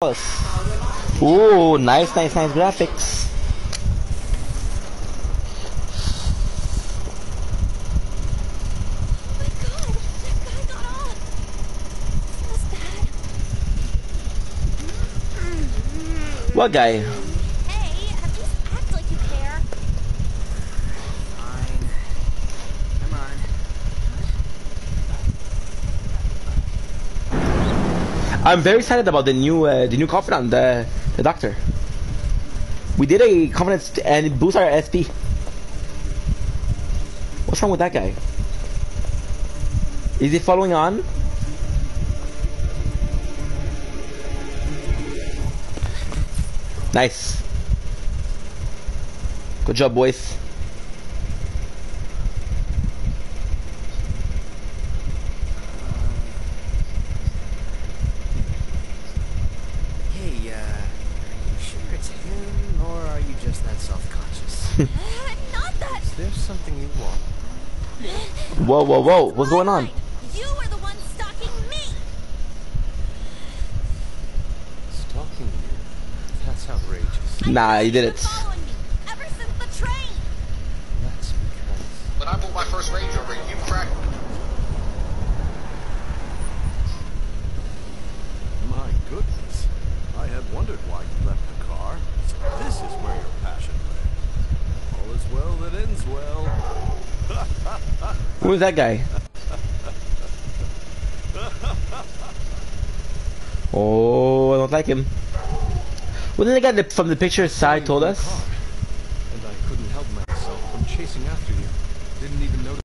Ooh, nice graphics. Oh my god, that guy got off. Feels bad. What guy? Hey, at least act like you care. Fine. Come on. I'm very excited about the new confidant, the doctor. We did a confidence and it boosts our SP. What's wrong with that guy? Is he following on? Nice. Good job, boys. Hey, are you sure it's him, or are you just that self-conscious? Not that. Is there something you want? Whoa, whoa, whoa. What's going on? You were the one stalking me. Stalking you? That's outrageous. Nah, you did You've it. been following me ever since the train. That's because... When I bought my first Range Rover, you cracked. My goodness. I had wondered why you left the car. So this is where your passion lay. All is well that ends well. Who's that guy? Oh, I don't like him. Wasn't the guy from the picture side told us? And I couldn't help myself from chasing after you